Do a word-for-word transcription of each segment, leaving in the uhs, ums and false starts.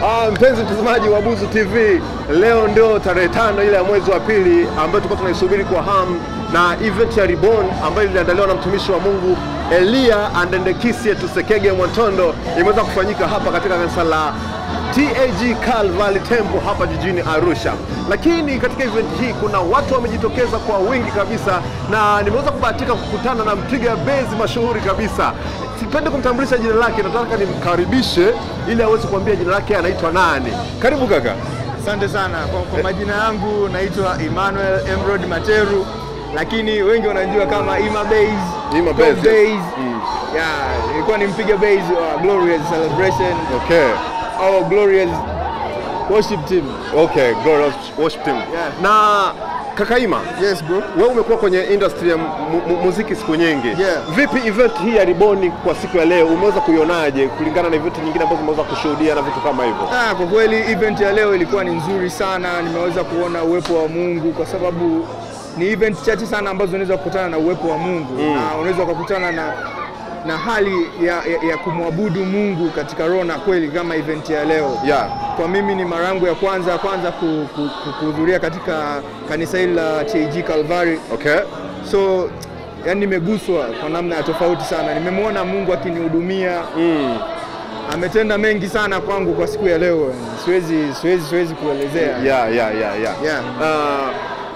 Ah, mpenzi mtazamaji wa Buzu T V, leo ndio tarehe tano ile ya mwezi wa pili ambayo tulikuwa tunaisubiri kwa hamu, na event ya Reborn ambayo iliandaliwa na mtumishi wa Mungu Elia Andendekisie Tusekege Mwantondo imeweza kufanyika hapa katika kanisa la T A G Calvary Temple hapa jijini Arusha. Lakini katika event hii kuna watu wamejitokeza kwa wingi kabisa, na nimeweza kubahatika kukutana na mpiga bezi mashuhuri kabisa. Sipende kumtambulisha jina lake, nataka nimkaribishe ili aweze kuambia jina lake anaitwa nani. Karibu kaka. Asante sana. Kwa, kwa majina yangu naitwa Emmanuel Emerald Materu, lakini wengi wanajua kama Ima Bass. Ima Bass. Mm. Yeah, nilikuwa nimpiga bass wa Glorious Celebration. Okay. Au Glorious Worship Team. Okay, Glorious Worship Team. Yeah. Na kaka Ima, yes bro. Wewe umekuwa kwenye industry ya muziki siku nyingi. Yeah. Vipi event hii ya Reborn kwa siku ya leo umeweza kuionaje kulingana na event nyingine ambazo umeweza kushuhudia na vitu kama hivyo? Ah, kwa kweli event ya leo ilikuwa ni nzuri sana. Nimeweza kuona uwepo wa Mungu kwa sababu ni event chache sana ambazo unaweza kukutana na uwepo wa Mungu. Mm. Na unaweza kukutana na na hali ya, ya, ya kumwabudu Mungu katika roho na kweli kama event ya leo. Yeah. Kwa mimi ni mara yangu ya kwanza kwanza kuhudhuria katika kanisa hili la T A G Calvary. Okay. So yani nimeguswa kwa namna ya tofauti sana. Nimemwona Mungu akinihudumia. Mm. Ametenda mengi sana kwangu kwa siku ya leo. Siwezi siwezi siwezi kuelezea. Yeah, yeah, yeah, yeah. Yeah. Uh,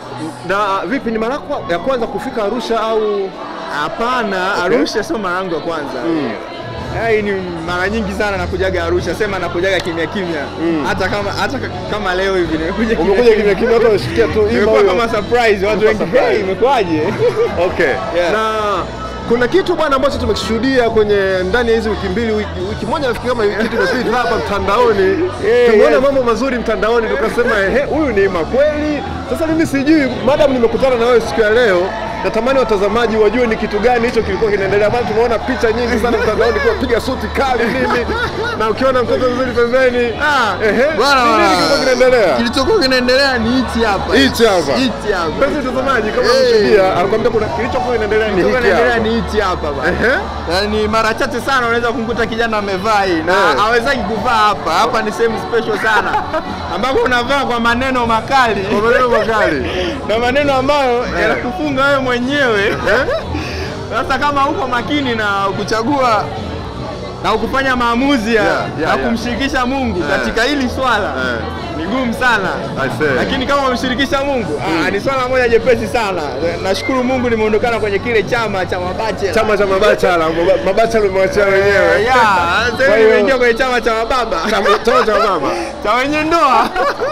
na vipi, ni mara ya kwanza kufika Arusha au? Hapana, okay. Arusha sio mara yangu ya kwanza. Mm. Hii ni mara nyingi sana nakujaga Arusha, sema nakujaga kimya kimya. Mm. Hata kama hata kama leo hivi nimekuja kimya. Umekuja kimya kimya, watu washikia tu Ima huyo. Kama surprise, watu wengi hey, imekwaje? Okay. Yeah. Na kuna kitu bwana ambacho tumekishuhudia kwenye ndani ya hizo wiki mbili, wiki, wiki moja nafikiri kama kitu kimepita hapa mtandaoni. Hey, tumeona yes. Mambo mazuri mtandaoni, tukasema ehe, huyu ni Ima kweli. Sasa mimi sijui, madam nimekutana na wewe siku ya leo, natamani watazamaji wajue ni kitu gani hicho kilikuwa kinaendelea. Maana tumeona picha nyingi sana mtandaoni kwa piga suti kali nini, na ukiona mtoto mzuri pembeni. Ah, ehe, nini kilikuwa kinaendelea? Kilichokuwa kinaendelea ni hichi hapa. Hichi hapa. Hichi hapa. Basi mtazamaji kama mshuhudia, anakuambia kuna kilichokuwa kinaendelea ni hichi hapa. Ni hichi hapa bana. Ehe. Yaani mara chache sana unaweza kumkuta kijana amevaa hii na hawezaki kuvaa hapa. Hapa ni sehemu special sana ambapo unavaa kwa maneno makali. Kwa maneno makali. Na maneno ambayo yanakufunga wewe mwenyewe. Sasa kama uko makini na kuchagua na ukufanya maamuzi ya yeah, yeah, na kumshirikisha yeah. Mungu yeah. Katika hili swala yeah. Ni ngumu sana. Lakini kama umshirikisha Mungu mm. ah, ni swala moja jepesi sana. Nashukuru Mungu nimeondokana kwenye kile chama cha mabachela. Chama cha mabachela, mabachela umewachia wenyewe. Yeah, sasa nimeingia kwenye chama cha mababa. Chama cha mababa. Cha wenye ndoa.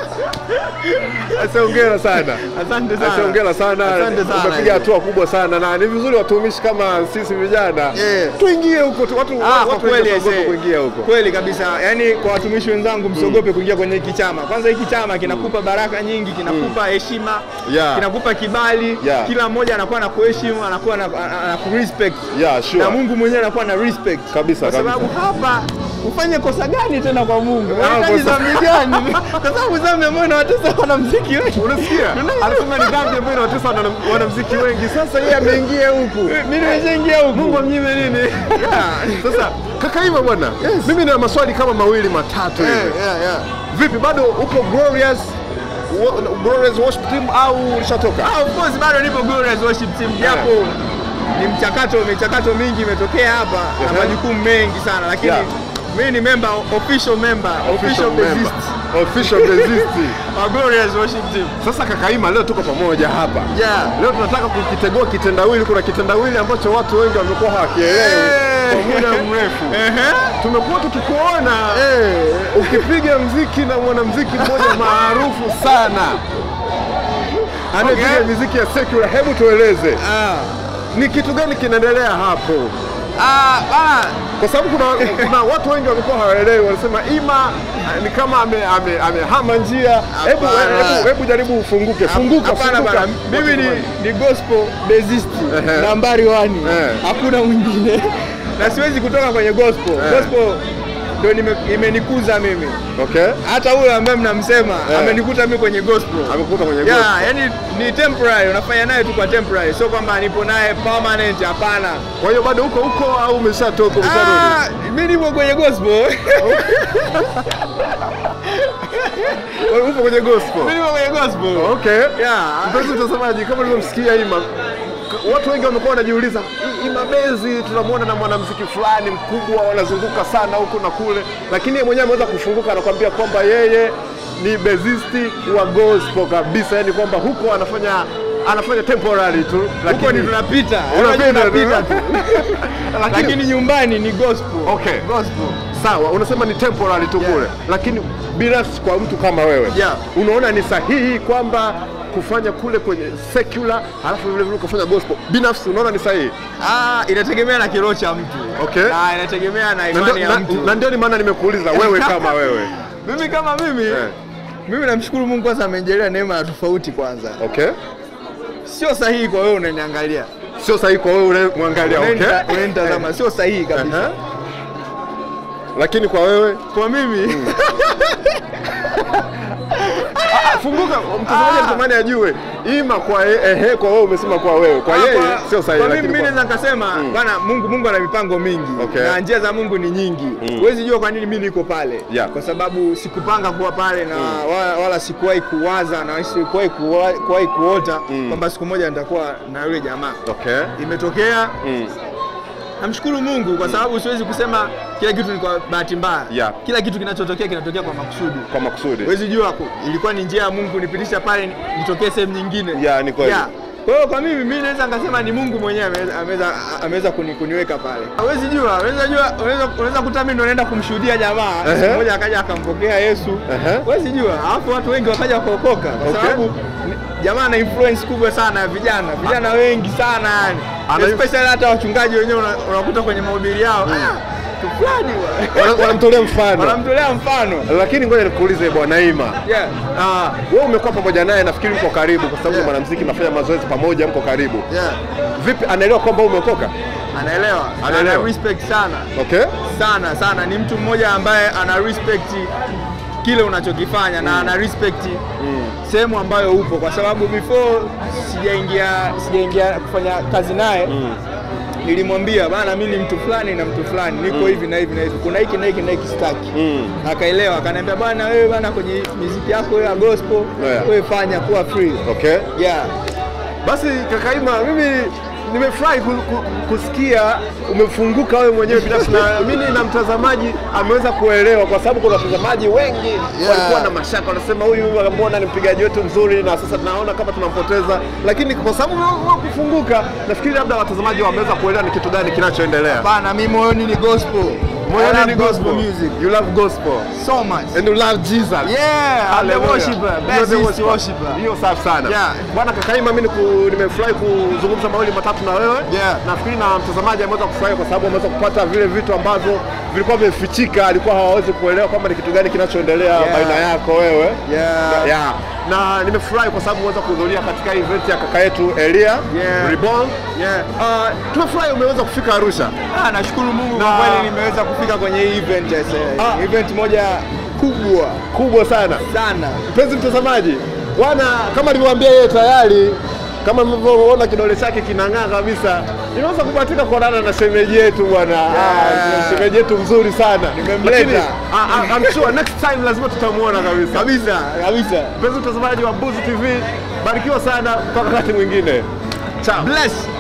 Asante sana. Asante sana. Asante sana. Umepiga hatua kubwa sana, na ni vizuri watumishi kama sisi vijana yeah. Tuingie huko watu ah, watu kweli kuingia huko. Kweli kabisa. Yaani kwa watumishi wenzangu msiogope mm. kuingia kwenye hiki chama. Kwanza hiki chama kinakupa baraka nyingi, kinakupa heshima, mm. yeah. kinakupa kibali, yeah. Kila mmoja anakuwa na kuheshimu, anakuwa na respect. Yeah, sure. Na Mungu mwenyewe anakuwa na respect. Kabisa, kwa sababu kabisa. Hapa ufanye kosa gani tena kwa Mungu? Unahitaji dhambi gani? Kwa sababu dhambi ambayo inawatesa wanamuziki wengi. Unasikia? Anasema ni dhambi ambayo inawatesa wanamuziki wengi. Sasa yeye ameingia huku. Mimi nimeingia huku. Mungu amnyime nini? Sasa kaka Ima bwana, yes. Mimi nina maswali kama mawili matatu hivi. Yeah, yeah, yeah. Vipi, bado upo Glorious Glorious Worship Team au ulishatoka? Ah, of course bado nipo Glorious Worship Team, japo yeah. Ni mchakato michakato mingi imetokea hapa uh-huh. Na majukumu mengi sana, lakini yeah. Mimi ni member, official member, official bassist. Official bassist wa Glorious Worship Team. Sasa kaka Ima, leo tuko pamoja hapa. Yeah. Leo tunataka kukitegua kitendawili. Kuna kitendawili ambacho watu wengi wamekuwa hawakielewi kwa muda mrefu. Ehe. Tumekuwa tukikuona eh ukipiga muziki na mwanamuziki mmoja maarufu sana. Anapiga okay. Muziki ya secular. Hebu tueleze. Ah. Ni kitu gani kinaendelea hapo? Ah, bana, kwa sababu kuna kuna watu wengi wamekuwa hawaelewi, wanasema Ima ni kama ame ame amehama njia. Hebu hebu hebu jaribu ufunguke. Funguka. Hapana bana. Mimi ni ni gospel bassist nambari moja. Hakuna mwingine. Na siwezi kutoka kwenye gospel. Gospel ndio imenikuza mimi. Okay. Hata huyo ambaye mnamsema yeah. amenikuta mimi kwenye gospel. Amekuta kwenye gospel. Yeah, yani ni temporary, unafanya naye tu kwa temporary. Sio kwamba nipo naye permanent, hapana. Kwa hiyo bado uko huko au umeshatoka umesharudi? Ah, mimi nipo kwenye gospel. Wewe upo kwenye gospel? Mimi nipo kwenye gospel. Okay. Yeah. Mpenzi mtazamaji, kama ulivyomsikia Ima, watu wengi wamekuwa wanajiuliza, Ima Bezi tunamuona na mwanamuziki fulani mkubwa wanazunguka sana huko na kule, lakini yeye mwenyewe ameweza kufunguka anakuambia kwamba yeye ni bezisti wa gospel kabisa, yani kwamba huko anafanya anafanya temporary tu, lakini ni tunapita, tunapita tu. Lakini nyumbani ni gospel. Okay. Gospel. Sawa, unasema ni temporary tu kule. Yeah. Lakini binafsi kwa mtu kama wewe, yeah. unaona ni sahihi kwamba kufanya kule kwenye secular halafu vile vile kufanya gospel? Binafsi unaona ni sahihi? Ah, inategemea na kiroho cha mtu. Okay. Na inategemea na imani ya mtu. Na ndio ni maana nimekuuliza wewe kama wewe. Mimi kama mimi, yeah. Mimi namshukuru Mungu kwanza amenijalia neema ya tofauti kwanza. Okay. Sio sahihi kwa wewe unaniangalia. Sio sahihi kwa wewe unamwangalia, okay? Unanitazama, sio sahihi kabisa. Uh -huh. Lakini kwa wewe, kwa mimi mm. Funguka mtazamaji anatamani ajue Ima kwa ehe kwa wewe umesema kwa wewe. Kwa yeye sio sahihi, lakini mimi naweza nikasema mm. bana Mungu Mungu ana mipango mingi. Okay. Na njia za Mungu ni nyingi. Mm. Huwezi jua kwa nini mimi niko pale. Yeah. Kwa sababu sikupanga kuwa pale na mm. wala, wala sikuwahi kuwaza na sikuwahi kuwahi kuota mm. kwamba siku moja nitakuwa na yule jamaa. Okay. Imetokea. Mm. Namshukuru Mungu kwa sababu siwezi kusema kila kitu ni kwa bahati mbaya. Yeah. Kila kitu kinachotokea kinatokea kwa makusudi. Kwa makusudi. Huwezi jua ilikuwa ni njia ya Mungu nipitisha pale nitokee sehemu nyingine. Yeah, ni kweli. Yeah. Kwa hiyo kwa mimi mimi naweza ngasema ni Mungu mwenyewe ameweza ameweza kuniweka pale. Huwezi jua, unaweza jua, unaweza unaweza kuta mimi ndo naenda kumshuhudia jamaa, uh -huh. mmoja akaja akampokea Yesu. Huwezi uh -huh. jua, alafu watu wengi wakaja kuokoka kwa okay. sababu jamaa ana influence kubwa sana ya vijana, vijana wengi sana yani. Especially hata wachungaji wenyewe unakuta kwenye mahubiri yao. Mm. Fulani wanamtolea mfano. Wanamtolea mfano. Lakini ngoja nikuulize Bwana Ima. Yeah. Ah, wewe umekuwa pamoja naye nafikiri mko karibu kwa sababu yeah. mwanamuziki mnafanya mazoezi pamoja mko karibu. Yeah. Vipi anaelewa kwamba umeokoka? Anaelewa. Anaelewa. Ana respect sana. Okay. Sana sana ni mtu mmoja ambaye ana respect kile unachokifanya mm. na ana respect mm. sehemu ambayo upo kwa sababu before sijaingia sijaingia kufanya kazi naye mm. nilimwambia bana mimi ni mtu fulani na mtu fulani niko mm. hivi na hivi na hivi kuna hiki na hiki na hiki staki mm. akaelewa akaniambia bana wewe bana kwenye muziki yako ya gospel yeah. wewe fanya kuwa free. Okay. Yeah. Basi kaka Ima mimi nimefurahi kusikia umefunguka wewe mwenyewe binafsi na mimi na mtazamaji ameweza kuelewa kwa sababu kuna watazamaji wengi yeah. walikuwa na mashaka wanasema huyu mbona ni mpigaji wetu mzuri na sasa tunaona kama tunampoteza, lakini kwa sababu wewe kufunguka nafikiri labda watazamaji wameweza kuelewa ni kitu gani kinachoendelea. Bana mimi moyoni ni gospel. Moyoni ni gospel music. You love gospel so much. And you love Jesus. Yeah, I'm the worshiper. Best worshiper. Hiyo safi sana. Yeah. Bwana kaka Ima mimi nimefurahi kuzungumza mawili matatu na wewe. Yeah. Nafikiri na mtazamaji ameweza kufurahi kwa sababu ameweza kupata vile vitu ambavyo vilikuwa vimefichika, alikuwa hawawezi kuelewa kama ni kitu gani kinachoendelea yeah. baina yako wewe. Yeah. Yeah. Na nimefurahi kwa sababu umeweza kuhudhuria katika event ya kaka yetu Elia yeah. Reborn. Yeah. Uh, tumefurahi umeweza kufika Arusha. Ah, nashukuru Mungu kwa kweli nimeweza kufika kwenye hii event ya ah. event moja kubwa kubwa sana sana. Mpenzi mtazamaji, bwana kama nilivyowaambia yeye tayari kama mlivyoona kidole chake kinang'aa kabisa. Nimeweza kubahatika kuonana na shemeji yetu bwana. Yeah. Ah, shemeji yetu mzuri sana. Nimemleta. I'm sure next time lazima tutamuona kabisa. Kabisa, kabisa. Mpenzi mtazamaji wa Buzu T V, barikiwa sana mpaka wakati mwingine. Ciao. Bless.